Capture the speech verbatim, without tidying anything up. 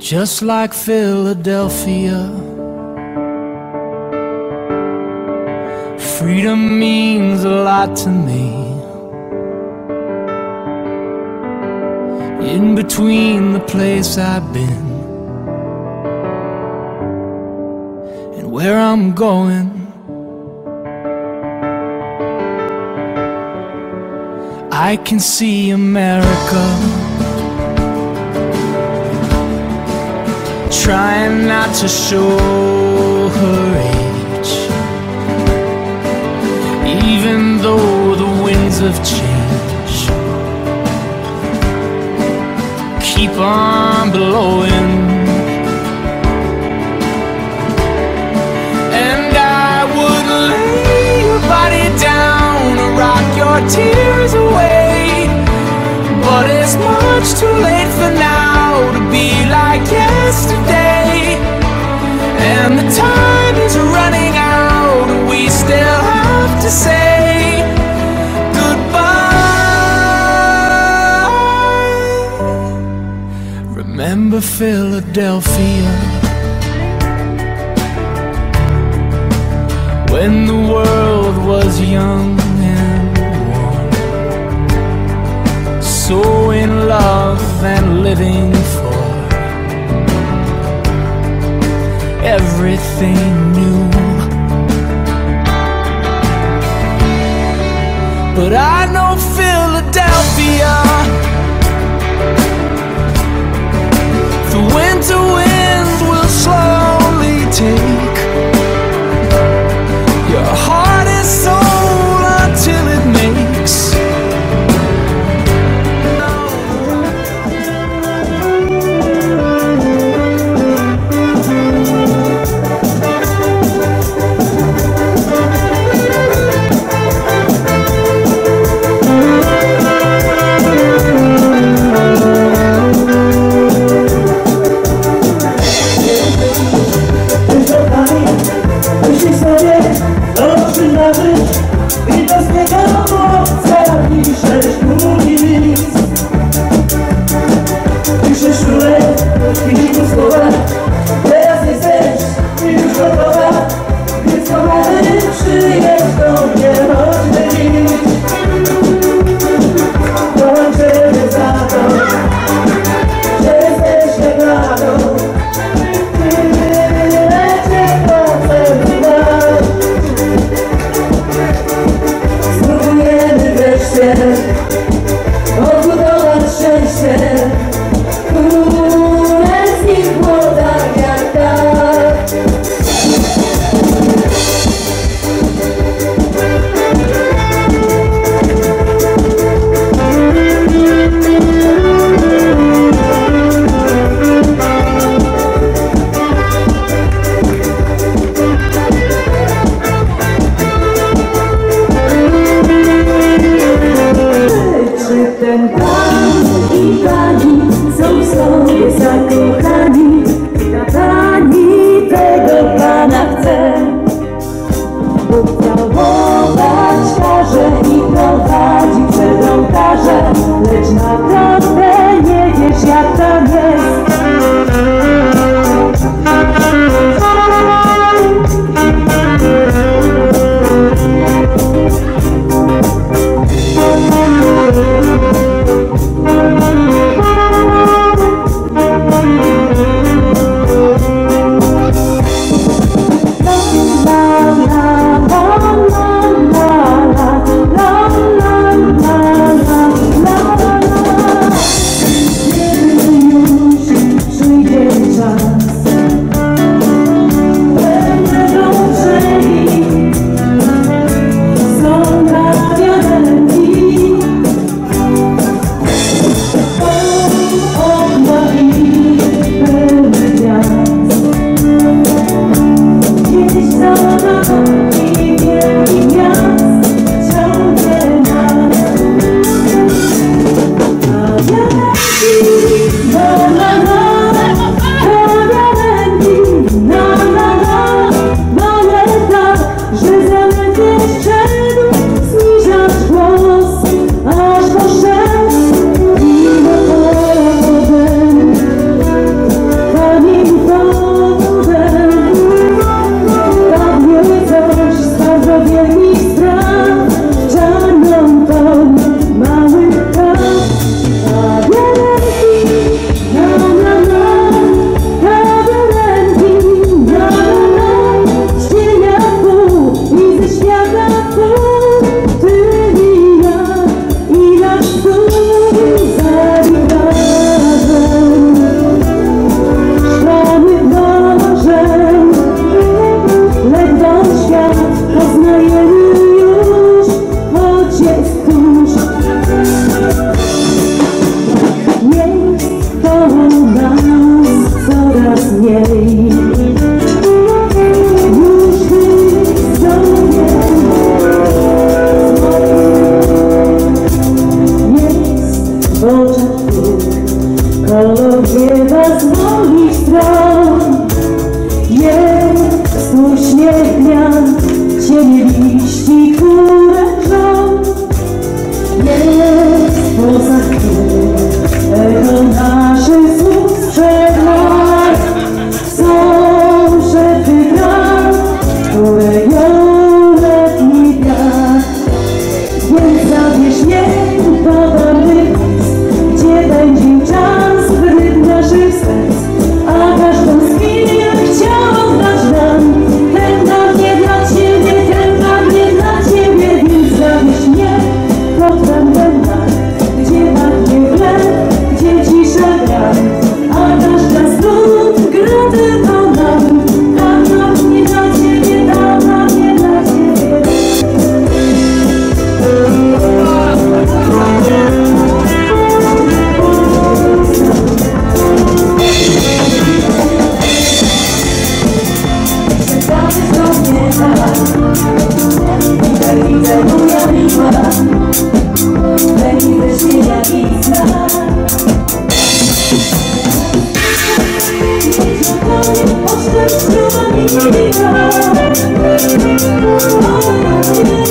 just like Philadelphia. Freedom means a lot to me. In between the place I've been and where I'm going, I can see America trying not to show her age, even though the winds of change keep on blowing. And I would lay your body down and rock your tears away, but it's much too late for now to be like yesterday. And the time is running out and we still have to say goodbye. Remember Philadelphia, when the world was young and warm, so in love and living for everything new. But I know Philadelphia, the winter winds will slowly take your heart and soul until it makes powiewa z moich stron. Jest uśmiech gwiazd, cienie liści, które żą. Jest poza chwilą echo naszych słów sprzed lat. Są szepty praw, które ją letni wiatr. Więc zabierz mnie do tamtych miejsc, gdzie będzie czas w rytm naszych serc, a każdą z chwil chciał oddać nam. Ten dar nie dla ciebie, ten dar nie dla ciebie, więc zabierz mnie do tamten dar, gdzie pachnie chleb, gdzie cisza gra, a każda z nut gra tylko nam. Tam nam nie dla ciebie, tam nam nie dla ciebie. Tak widzę moja miła, leni wyśmienia i zna. Niech zupełnie poszedł z drugą i nie